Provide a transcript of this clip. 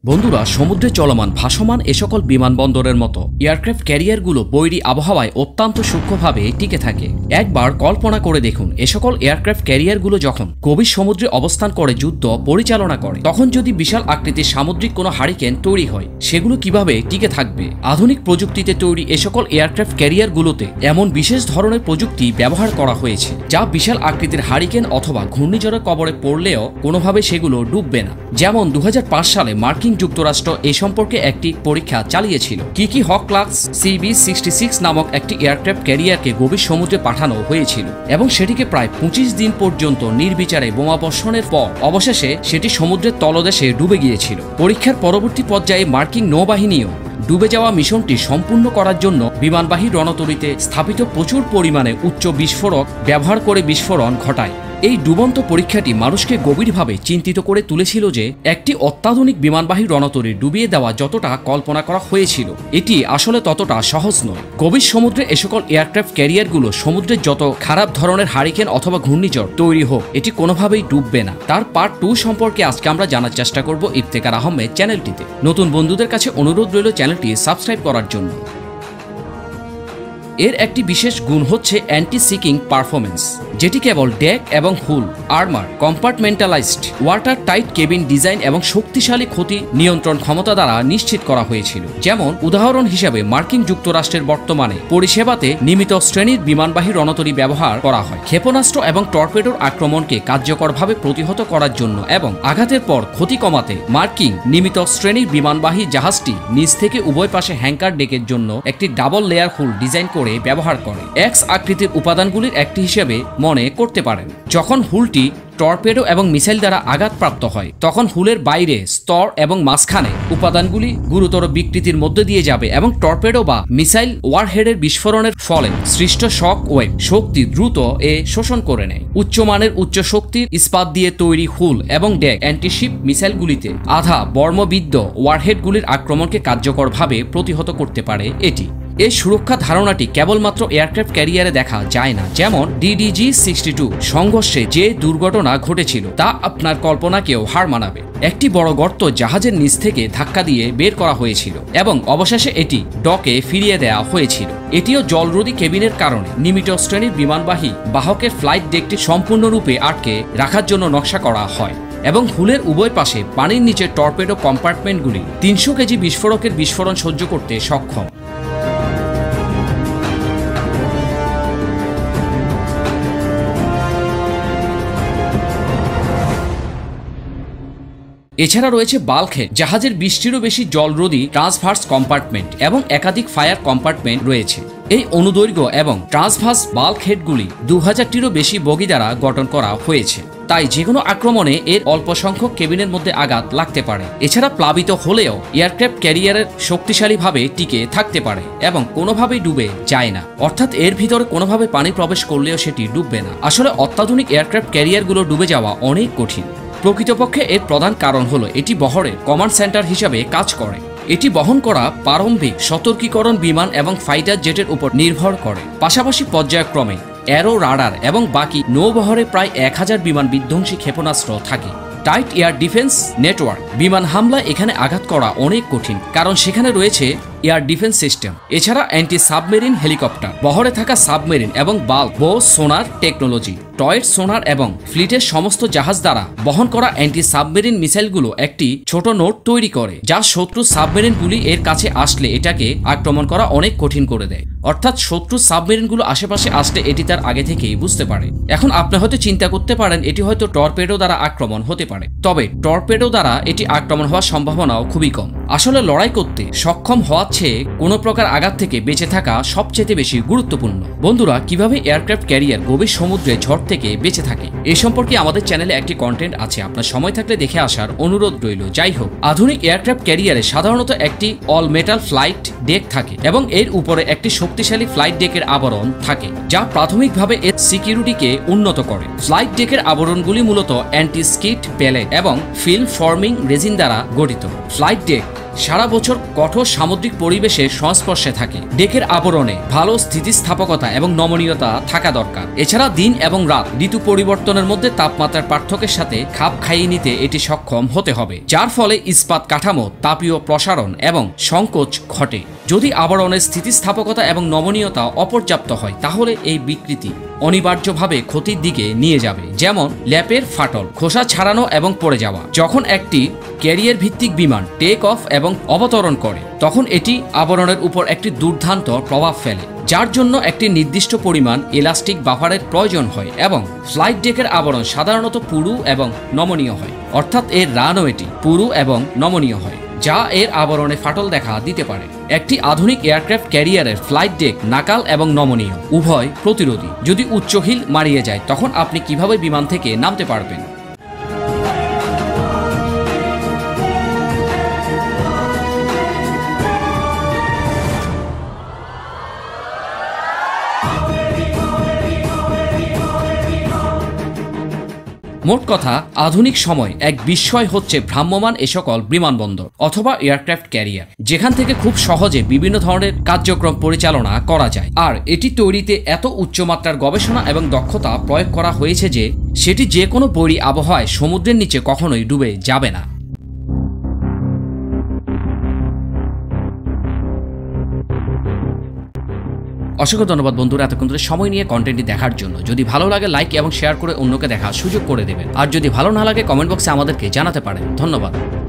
বন্ধুরা, সমুদ্রে চলমান ভাসমান এ সকল বিমানবন্দরের মতো এয়ারক্রাফট ক্যারিয়ারগুলো বৈরী আবহাওয়ায় অত্যন্ত সূক্ষ্মভাবে টিকে থাকে। একবার কল্পনা করে দেখুন, এ সকল এয়ারক্রাফট ক্যারিয়ারগুলো যখন গভীর সমুদ্রে অবস্থান করে যুদ্ধ পরিচালনা করে, তখন যদি বিশাল আকৃতির সামুদ্রিক কোনো হারিকেন তৈরি হয়, সেগুলো কিভাবে টিকে থাকবে? আধুনিক প্রযুক্তিতে তৈরি এ সকল এয়ারক্রাফট ক্যারিয়ারগুলোতে এমন বিশেষ ধরনের প্রযুক্তি ব্যবহার করা হয়েছে যা বিশাল আকৃতির হারিকেন অথবা ঘূর্ণিঝড়ের কবলে পড়লেও কোনোভাবে সেগুলো ডুববে না। যেমন 2005 সালে মার্কিন যুক্তরাষ্ট্র এ সম্পর্কে একটি পরীক্ষা চালিয়েছিল। কিকি হক ক্লাস CB-66 নামক একটি এয়ারক্রাফট ক্যারিয়ারকে গভীর সমুদ্রে পাঠানো হয়েছিল এবং সেটিকে প্রায় 25 দিন পর্যন্ত নির্বিচারে বোমাবর্ষণের পর অবশেষে সেটি সমুদ্রের তলদেশে ডুবে গিয়েছিল। পরীক্ষার পরবর্তী পর্যায়ে মার্কিন নৌবাহিনীও ডুবে যাওয়া মিশনটি সম্পূর্ণ করার জন্য বিমানবাহী রণতরীতে স্থাপিত প্রচুর পরিমাণে উচ্চ বিস্ফোরক ব্যবহার করে বিস্ফোরণ ঘটায়। এই ডুবন্ত পরীক্ষাটি মানুষকে গভীরভাবে চিন্তিত করে তুলেছিল যে একটি অত্যাধুনিক বিমানবাহী রণতরী ডুবিয়ে দেওয়া যতটা কল্পনা করা হয়েছিল, এটি আসলে ততটা সহজ নয়। গভীর সমুদ্রে এ সকল এয়ারক্রাফট ক্যারিয়ারগুলো সমুদ্রের যত খারাপ ধরনের হারিকেন অথবা ঘূর্ণিঝড় তৈরি হোক, এটি কোনোভাবেই ডুববে না। তার পার্ট 2 সম্পর্কে আজকে আমরা জানার চেষ্টা করব ইফতেখার আহমেদ চ্যানেলটিতে। নতুন বন্ধুদের কাছে অনুরোধ রইল চ্যানেলটি সাবস্ক্রাইব করার জন্য। এর একটি বিশেষ গুণ হচ্ছে অ্যান্টি সিকিং পারফরমেন্স, যেটি কেবল ডেক এবং hull, armour, compartmentalised, watertight cabin design এবং শক্তিশালী ক্ষতি নিয়ন্ত্রণ ক্ষমতা দ্বারা নিশ্চিত করা হয়েছিল। যেমন উদাহরণ হিসেবে মার্কিন যুক্তরাষ্ট্রের বর্তমানে পরিষেবাতে নিয়মিত শ্রেণীর বিমানবাহী রণতরী ব্যবহার করা হয় ক্ষেপণাস্ত্র এবং টর্পেডোর আক্রমণকে কার্যকরভাবে প্রতিহত করার জন্য এবং আঘাতের পর ক্ষতি কমাতে। মার্কিন নিয়মিত শ্রেণীর বিমানবাহী জাহাজটি নিচ থেকে উভয় পাশে হ্যাঙ্কার ডেকের জন্য একটি ডাবল লেয়ার হুল ডিজাইন করে ব্যবহার করে এক্স আকৃতির উপাদানগুলির একটি হিসেবে মনে করতে পারেন। যখন হুলটি টর্পেডো এবং মিসাইল দ্বারা আঘাতপ্রাপ্ত হয়, তখন হুলের বাইরে স্তর এবং মাঝখানে উপাদানগুলি গুরুতর বিকৃতির মধ্যে দিয়ে যাবে এবং টর্পেডো বা মিসাইল ওয়ারহেডের বিস্ফোরণের ফলে সৃষ্ট শক ওয়েভ শক্তি দ্রুত শোষণ করে নেয়। উচ্চমানের উচ্চ শক্তির ইস্পাত দিয়ে তৈরি হুল এবং ডেক অ্যান্টিশিপ মিসাইলগুলিতে আধা বর্মবিদ্ধ ওয়ারহেডগুলির আক্রমণকে কার্যকরভাবে প্রতিহত করতে পারে। এটি এই সুরক্ষা ধারণাটি কেবলমাত্র এয়ারক্রাফট ক্যারিয়ারে দেখা যায় না। যেমন DDG-62 সংঘর্ষে যে দুর্ঘটনা ঘটেছিল তা আপনার কল্পনাকেও হার মানাবে। একটি বড় গর্ত জাহাজের নিচ থেকে ধাক্কা দিয়ে বের করা হয়েছিল এবং অবশেষে এটি ডকে ফিরিয়ে দেওয়া হয়েছিল। এটিও জলরোধী কেবিনের কারণে নিয়মিত শ্রেণীর বিমানবাহী বাহকের ফ্লাইট ডেকটি সম্পূর্ণরূপে আটকে রাখার জন্য নকশা করা হয় এবং হুলের উভয় পাশে পানির নিচে টর্পেডো কম্পার্টমেন্টগুলি 300 কেজি বিস্ফোরকের বিস্ফোরণ সহ্য করতে সক্ষম। এছাড়া রয়েছে বাল্কহেড, জাহাজের 20টিরও বেশি জলরোধী ট্রান্সভার্স কম্পার্টমেন্ট এবং একাধিক ফায়ার কম্পার্টমেন্ট রয়েছে। এই অনুদৈর্ঘ্য এবং ট্রান্সভার্স বাল্কহেডগুলি 2000টিরও বেশি বগি দ্বারা গঠন করা হয়েছে, তাই যেকোনো আক্রমণে এর অল্প সংখ্যক কেবিনের মধ্যে আঘাত লাগতে পারে। এছাড়া প্লাবিত হলেও এয়ারক্রাফট ক্যারিয়ারের শক্তিশালীভাবে টিকে থাকতে পারে এবং কোনোভাবেই ডুবে যায় না, অর্থাৎ এর ভিতরে কোনোভাবে পানি প্রবেশ করলেও সেটি ডুববে না। আসলে অত্যাধুনিক এয়ারক্রাফট ক্যারিয়ারগুলো ডুবে যাওয়া অনেক কঠিন। প্রকৃতপক্ষে এর প্রধান কারণ হলো এটি বহরের কমান্ড সেন্টার হিসাবে কাজ করে। এটি বহন করা প্রারম্ভিক সতর্কীকরণ বিমান এবং ফাইটার জেটের উপর নির্ভর করে। পাশাপাশি পর্যায়ক্রমে অ্যারো, রাডার এবং বাকি নৌবহরে প্রায় 1000 বিমান বিধ্বংসী ক্ষেপণাস্ত্র থাকে। টাইট এয়ার ডিফেন্স নেটওয়ার্ক, বিমান হামলা এখানে আঘাত করা অনেক কঠিন কারণ সেখানে রয়েছে এয়ার ডিফেন্স সিস্টেম। এছাড়া অ্যান্টি সাবমেরিন হেলিকপ্টার, বহরে থাকা সাবমেরিন এবং বাল্ক বো সোনার টেকনোলজি, টয়েড সোনার এবং ফ্লিটের সমস্ত জাহাজ দ্বারা বহন করা অ্যান্টি সাবমেরিন মিসাইলগুলো একটি ছোট নোট তৈরি করে যা শত্রু সাবমেরিনগুলি এর কাছে আসলে এটাকে আক্রমণ করা অনেক কঠিন করে দেয়। অর্থাৎ শত্রু সাবমেরিনগুলো আশেপাশে আসলে এটি তার আগে থেকেই বুঝতে পারে। এখন আপনি হয়তো চিন্তা করতে পারেন এটি হয়তো টর্পেডো দ্বারা আক্রমণ হতে পারে, তবে টর্পেডো দ্বারা এটি আক্রমণ হওয়ার সম্ভাবনাও খুবই কম। আসলে লড়াই করতে সক্ষম হওয়ার চেয়ে কোনো প্রকার আঘাত থেকে বেঁচে থাকা সবচেয়ে বেশি গুরুত্বপূর্ণ। বন্ধুরা, কিভাবে এয়ারক্রাফট ক্যারিয়ার গভীর সমুদ্রে ঝড় থেকে বেঁচে থাকে এ সম্পর্কে আমাদের চ্যানেলে একটি কন্টেন্ট আছে, আপনার সময় থাকলে দেখে আসার অনুরোধ রইল। যাই হোক, আধুনিক এয়ারক্রাফট ক্যারিয়ারে সাধারণত একটি অল মেটাল ফ্লাইট ডেক থাকে এবং এর উপরে একটি শক্তিশালী ফ্লাইট ডেকের আবরণ থাকে যা প্রাথমিকভাবে এর সিকিউরিটিকে উন্নত করে। ফ্লাইট ডেকের আবরণগুলি মূলত অ্যান্টি স্কিড প্যালেট এবং ফিল্ম ফর্মিং রেজিন দ্বারা গঠিত। ফ্লাইট ডেক সারা বছর কঠোর সামুদ্রিক পরিবেশের সংস্পর্শে থাকে। ডেকের আবরণে ভালো স্থিতিস্থাপকতা এবং নমনীয়তা থাকা দরকার। এছাড়া দিন এবং রাত ঋতু পরিবর্তনের মধ্যে তাপমাত্রার পার্থক্যের সাথে খাপ খাইয়ে নিতে এটি সক্ষম হতে হবে, যার ফলে ইস্পাত কাঠামো তাপীয় প্রসারণ এবং সংকোচ ঘটে। যদি আবরণের স্থিতিস্থাপকতা এবং নমনীয়তা অপর্যাপ্ত হয় তাহলে এই বিকৃতি অনিবার্যভাবে ক্ষতির দিকে নিয়ে যাবে, যেমন ল্যাপের ফাটল, খোসা ছাড়ানো এবং পড়ে যাওয়া। যখন একটি ক্যারিয়ার ভিত্তিক বিমান টেক অফ এবং অবতরণ করে তখন এটি আবরণের উপর একটি দুর্দান্ত প্রভাব ফেলে, যার জন্য একটি নির্দিষ্ট পরিমাণ ইলাস্টিক বাফারের প্রয়োজন হয় এবং ফ্লাইট ডেকের আবরণ সাধারণত পুরু এবং নমনীয় হয়, অর্থাৎ এর রানওয়েটি পুরু এবং নমনীয় হয়, যা এর আবরণে ফাটল দেখা দিতে পারে। একটি আধুনিক এয়ারক্রাফট ক্যারিয়ারের ফ্লাইট ডেক নাকাল এবং নমনীয় উভয় প্রতিরোধী। যদি উচ্চ হিল মারিয়ে যায় তখন আপনি কিভাবে বিমান থেকে নামতে পারবেন? মোট কথা, আধুনিক সময় এক বিস্ময় হচ্ছে ভ্রাম্যমান এ সকল বিমানবন্দর অথবা এয়ারক্রাফট ক্যারিয়ার, যেখান থেকে খুব সহজে বিভিন্ন ধরনের কার্যক্রম পরিচালনা করা যায়। আর এটি তৈরিতে এত উচ্চমাত্রার গবেষণা এবং দক্ষতা প্রয়োগ করা হয়েছে যে সেটি যে কোনো বৈরী আবহাওয়ায় সমুদ্রের নিচে কখনোই ডুবে যাবে না। অসংখ্য ধন্যবাদ বন্ধুরা এতক্ষণ ধরে সময় নিয়ে কন্টেন্টটি দেখার জন্য। যদি ভালো লাগে লাইক এবং শেয়ার করে অন্যকে দেখার সুযোগ করে দেবেন, আর যদি ভালো না লাগে কমেন্ট বক্সে আমাদেরকে জানাতে পারেন। ধন্যবাদ।